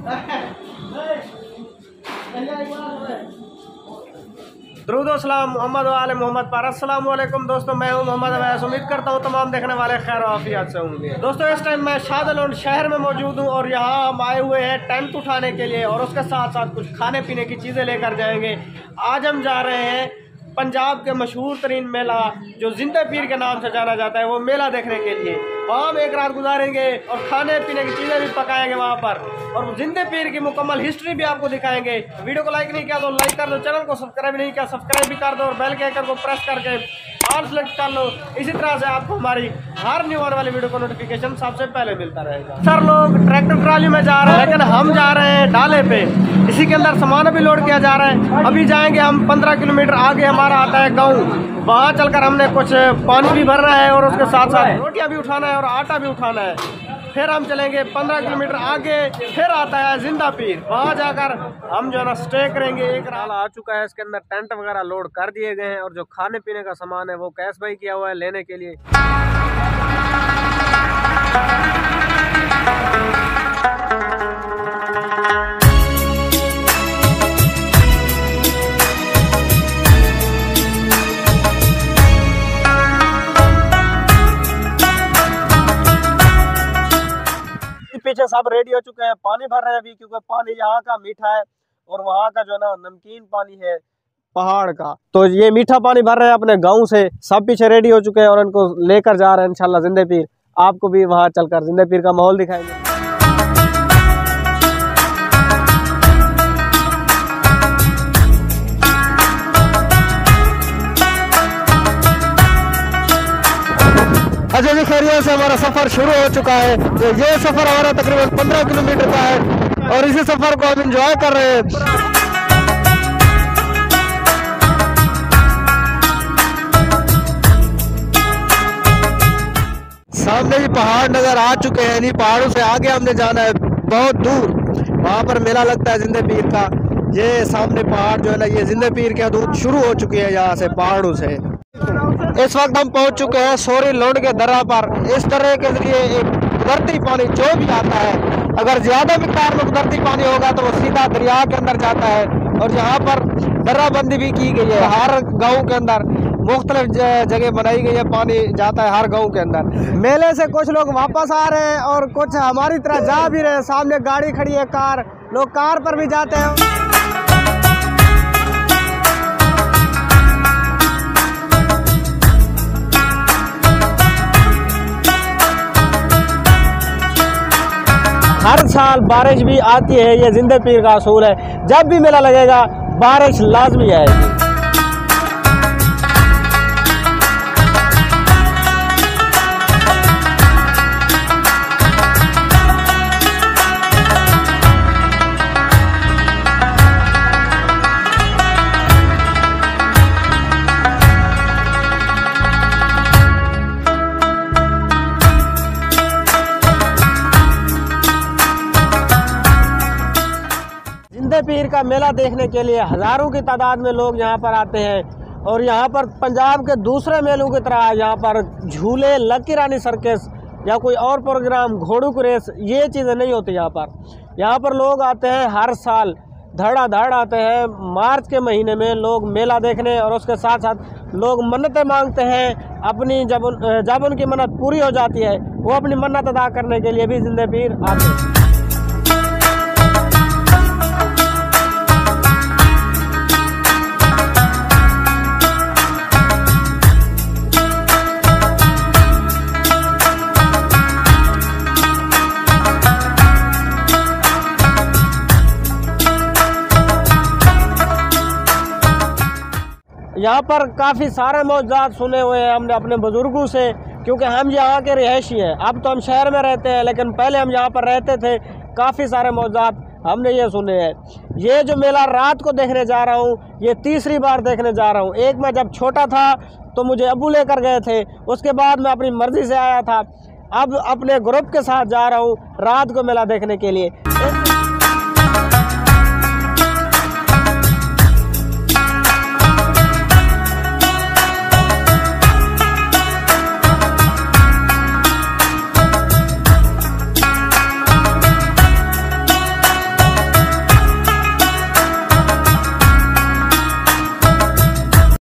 दुरूद सलाम मोहम्मद वाले मोहम्मद पर। अस्सलाम वालेकुम दोस्तों, मैं हूं मोहम्मद अवैस। उम्मीद करता हूं तमाम देखने वाले खैर आफियत से होंगे। दोस्तों इस टाइम मैं शाहजलाल शहर में मौजूद हूं और यहाँ हम आए हुए हैं टेंट उठाने के लिए और उसके साथ साथ कुछ खाने पीने की चीज़ें लेकर जाएंगे। आज हम जा रहे हैं पंजाब के मशहूर तरीन मेला जो जिंदे पीर के नाम से जाना जाता है, वो मेला देखने के लिए वहाँ हम एक रात गुजारेंगे और खाने पीने की चीज़ें भी पकाएंगे वहाँ पर, और जिंदे पीर की मुकम्मल हिस्ट्री भी आपको दिखाएंगे। वीडियो को लाइक नहीं किया तो लाइक कर दो, चैनल को सब्सक्राइब नहीं किया सब्सक्राइब भी कर दो और बेल के आइकन को प्रेस करके ऑल सेलेक्ट कर लो। इसी तरह से आपको हमारी हर न्यू आने वाली वीडियो को नोटिफिकेशन सबसे पहले मिलता रहेगा। सर लोग ट्रैक्टर ट्राली में जा रहे हैं लेकिन हम जा रहे हैं डाले पे, इसी के अंदर सामान भी लोड किया जा रहा है। अभी जाएंगे हम 15 किलोमीटर आगे हमारा आता है गाँव, वहाँ चलकर हमने कुछ पानी भी भरना है और उसके साथ साथ रोटियाँ भी उठाना है और आटा भी उठाना है। फिर हम चलेंगे 15 किलोमीटर आगे, फिर आता है जिंदा पीर, वहाँ जाकर हम जो है ना स्टे करेंगे। एक रात आ चुका है, इसके अंदर टेंट वगैरह लोड कर दिए गए हैं और जो खाने पीने का सामान है वो कैश भाई किया हुआ है लेने के लिए। पीछे सब रेडी हो चुके हैं, पानी भर रहे हैं अभी क्योंकि पानी यहाँ का मीठा है और वहाँ का जो है ना नमकीन पानी है पहाड़ का। तो ये मीठा पानी भर रहे हैं अपने गांव से। सब पीछे रेडी हो चुके हैं और इनको लेकर जा रहे हैं इंशाल्लाह जिंदे पीर। आपको भी वहाँ चलकर जिंदे पीर का माहौल दिखाएंगे। अच्छा जी, खैरियत से हमारा सफर शुरू हो चुका है। तो ये सफर हमारा तकरीबन 15 किलोमीटर का है और इसी सफर को हम एंजॉय कर रहे हैं। सामने भी पहाड़ नजर आ चुके हैं, नहीं पहाड़ों से आगे हमने जाना है बहुत दूर, वहाँ पर मेला लगता है जिंदे पीर का। ये सामने पहाड़ जो है ना, ये जिंदे पीर की हदूद शुरू हो चुकी है यहाँ से पहाड़ों से। इस वक्त हम पहुंच चुके हैं सोरी लोड के दर्रा पर। इस दर्रे के जरिए एक कुदरती पानी जो भी आता है, अगर ज्यादा मिकदार में कुदरती पानी होगा तो वो सीधा दरिया के अंदर जाता है और यहाँ पर दर्राबंदी भी की गई है। हर गांव के अंदर मुख्तलिफ जगह बनाई गई है, पानी जाता है हर गांव के अंदर। मेले से कुछ लोग वापस आ रहे हैं और कुछ हमारी तरह जा भी रहे हैं। सामने गाड़ी खड़ी है कार, लोग कार पर भी जाते हैं। हर साल बारिश भी आती है, ये जिंदे पीर का असूल है। जब भी मेला लगेगा बारिश लाजमी आएगी। पीर का मेला देखने के लिए हजारों की तादाद में लोग यहाँ पर आते हैं और यहाँ पर पंजाब के दूसरे मेलों की तरह यहाँ पर झूले, लकी रानी सर्कस या कोई और प्रोग्राम, घोड़ों की रेस, ये चीज़ें नहीं होती यहाँ पर। यहाँ पर लोग आते हैं हर साल, धड़ाधड़ आते हैं। मार्च के महीने में लोग मेला देखने और उसके साथ साथ लोग मन्नतें मांगते हैं अपनी। जब उनकी मन्नत पूरी हो जाती है वो अपनी मन्नत अदा करने के लिए भी जिंदे पीर आते हैं। यहाँ पर काफ़ी सारे मौजूदात सुने हुए हैं हमने अपने बुजुर्गों से, क्योंकि हम यहाँ के रिहायशी हैं। अब तो हम शहर में रहते हैं लेकिन पहले हम यहाँ पर रहते थे। काफ़ी सारे मौजूदात हमने ये सुने हैं। ये जो मेला रात को देखने जा रहा हूँ, ये तीसरी बार देखने जा रहा हूँ। एक मैं जब छोटा था तो मुझे अब्बू लेकर गए थे, उसके बाद मैं अपनी मर्ज़ी से आया था। अब अपने ग्रुप के साथ जा रहा हूँ रात को मेला देखने के लिए।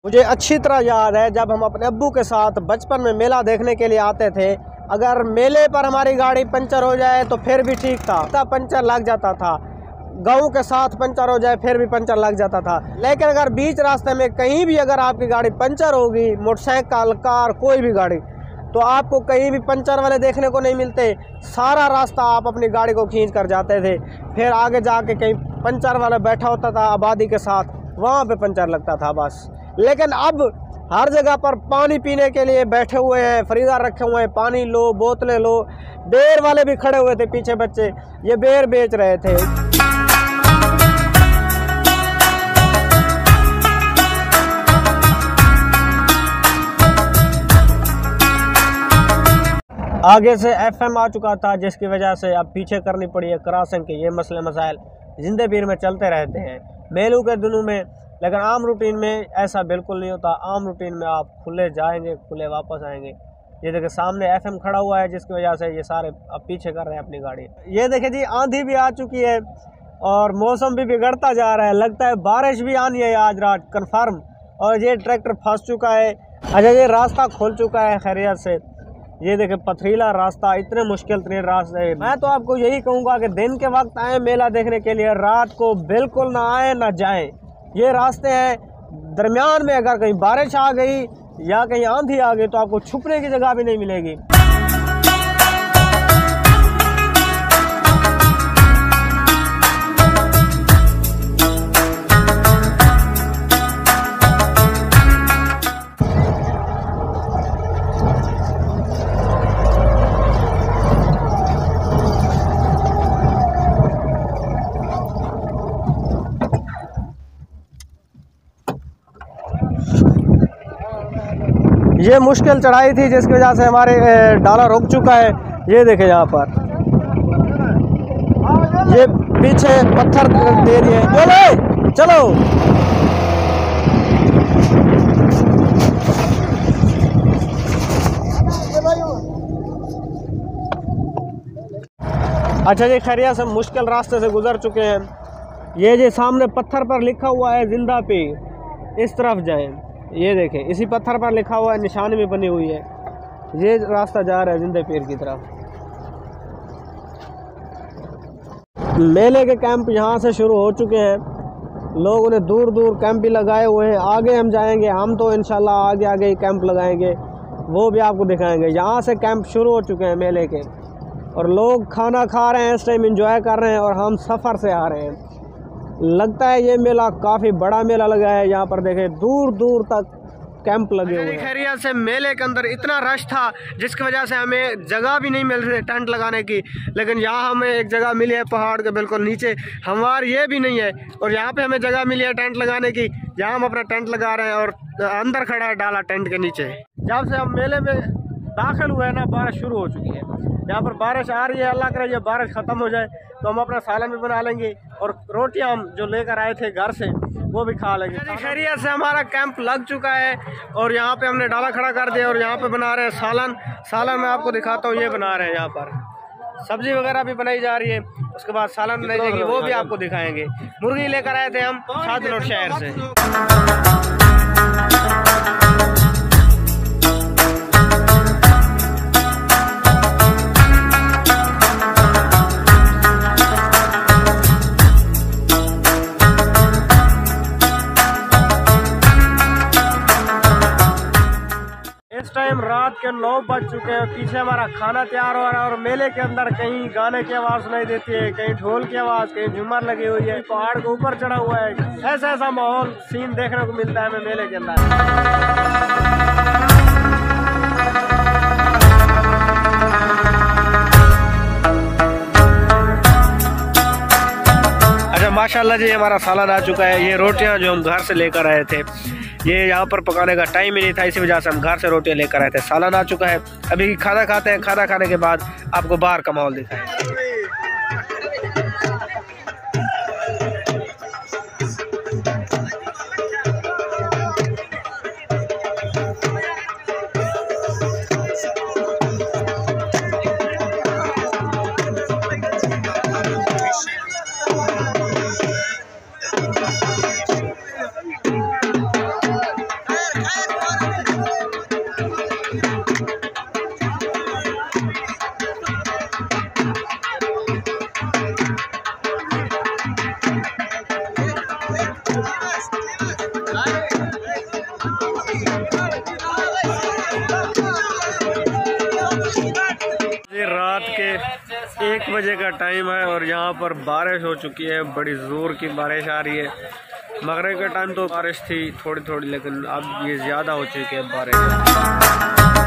मुझे अच्छी तरह याद है जब हम अपने अब्बू के साथ बचपन में मेला देखने के लिए आते थे, अगर मेले पर हमारी गाड़ी पंचर हो जाए तो फिर भी ठीक था, पंचर लग जाता था। गाँव के साथ पंचर हो जाए फिर भी पंचर लग जाता था। लेकिन अगर बीच रास्ते में कहीं भी अगर आपकी गाड़ी पंचर होगी, मोटरसाइकिल, कार, कोई भी गाड़ी, तो आपको कहीं भी पंचर वाले देखने को नहीं मिलते। सारा रास्ता आप अपनी गाड़ी को खींच कर जाते थे, फिर आगे जाके कहीं पंचर वाला बैठा होता था आबादी के साथ, वहाँ पे पंचर लगता था बस। लेकिन अब हर जगह पर पानी पीने के लिए बैठे हुए हैं, फ्रीजर रखे हुए हैं, पानी लो, बोतलें लो। बेर वाले भी खड़े हुए थे पीछे बच्चे, ये बेर बेच रहे थे। आगे से FM आ चुका था, जिसकी वजह से अब पीछे करनी पड़ी है क्रॉसिंग के। ये मसले मसाइल जिंदे पीर में चलते रहते हैं मेलों के दिनों में, लेकिन आम रूटीन में ऐसा बिल्कुल नहीं होता। आम रूटीन में आप खुले जाएंगे, खुले वापस आएंगे। ये देखिए सामने FM खड़ा हुआ है, जिसकी वजह से ये सारे अब पीछे कर रहे हैं अपनी गाड़ी। ये देखिए जी, आंधी भी आ चुकी है और मौसम भी बिगड़ता जा रहा है। लगता है बारिश भी आनी है आज रात कन्फर्म। और ये ट्रैक्टर फंस चुका है। अच्छा, ये रास्ता खुल चुका है खैरियत से। ये देखे पथरीला रास्ता, इतने मुश्किल तरीन रास्ते। मैं तो आपको यही कहूँगा कि दिन के वक्त आए मेला देखने के लिए, रात को बिल्कुल ना आए ना जाएं। ये रास्ते हैं, दरमियान में अगर कहीं बारिश आ गई या कहीं आंधी आ गई तो आपको छुपने की जगह भी नहीं मिलेगी। ये मुश्किल चढ़ाई थी जिसकी वजह से हमारे डाला रुक चुका है। ये देखें यहाँ पर, ये पीछे पत्थर दे दिए। बोले चलो, अच्छा जी, खैरियत से मुश्किल रास्ते से गुजर चुके हैं। ये जो सामने पत्थर पर लिखा हुआ है जिंदा पीर, इस तरफ जाएं। ये देखें, इसी पत्थर पर लिखा हुआ है, निशानी भी बनी हुई है। ये रास्ता जा रहा है जिंदे पीर की तरफ। मेले के कैंप यहाँ से शुरू हो चुके हैं। लोगों ने दूर दूर कैंप भी लगाए हुए हैं। आगे हम जाएंगे, हम तो इंशाल्लाह आगे आगे ही कैंप लगाएंगे, वो भी आपको दिखाएंगे। यहाँ से कैंप शुरू हो चुके हैं मेले के, और लोग खाना खा रहे हैं इस टाइम, एंजॉय कर रहे हैं, और हम सफ़र से आ रहे हैं। लगता है ये मेला काफ़ी बड़ा मेला लगा है। यहाँ पर देखें दूर दूर तक कैंप लगे हुए हैं। खैरियत से मेले के अंदर इतना रश था जिसकी वजह से हमें जगह भी नहीं मिल रही टेंट लगाने की, लेकिन यहाँ हमें एक जगह मिली है पहाड़ के बिल्कुल नीचे। हमार ये भी नहीं है, और यहाँ पे हमें जगह मिली है टेंट लगाने की। यहाँ हम अपना टेंट लगा रहे हैं, और अंदर खड़ा है डाला टेंट के नीचे। जब से हम मेले में दाखिल हुए ना, बारिश शुरू हो चुकी है। यहाँ पर बारिश आ रही है, अल्लाह करे ये बारिश ख़त्म हो जाए तो हम अपना सालन भी बना लेंगे, और रोटियाँ हम जो लेकर आए थे घर से वो भी खा लेंगे। खैरियत से हमारा कैंप लग चुका है, और यहाँ पे हमने डाला खड़ा कर दिया, और यहाँ पे बना रहे हैं सालन। सालन मैं आपको दिखाता हूँ, ये बना रहे हैं। यहाँ पर सब्जी वगैरह भी बनाई जा रही है, उसके बाद सालन बनाई जाएगी, वो भी आपको दिखाएंगे। मुर्गी लेकर आए थे हम शादलोड शहर से। इस टाइम रात के 9 बज चुके हैं। पीछे हमारा खाना तैयार हो रहा है, और मेले के अंदर कहीं गाने की आवाज़ सुनाई देती है, कहीं ढोल की आवाज़, कहीं झूमर लगी हुई है। पहाड़ के ऊपर चढ़ा हुआ है। ऐसा ऐसा माहौल सीन देखने को मिलता है हमें मेले के अंदर। अच्छा, माशाल्लाह जी, हमारा सालन आ चुका है। ये रोटियां जो हम घर से लेकर आए थे, ये यहाँ पर पकाने का टाइम ही नहीं था, इसी वजह से हम घर से रोटियां लेकर आए थे। सालन आ चुका है। अभी खाना खाते हैं, खाना खाने के बाद आपको बाहर का माहौल दिखाएं। 7 बजे का टाइम है और यहाँ पर बारिश हो चुकी है, बड़ी ज़ोर की बारिश आ रही है। मगरिब के टाइम तो बारिश थी थोड़ी थोड़ी, लेकिन अब ये ज़्यादा हो चुकी है बारिश।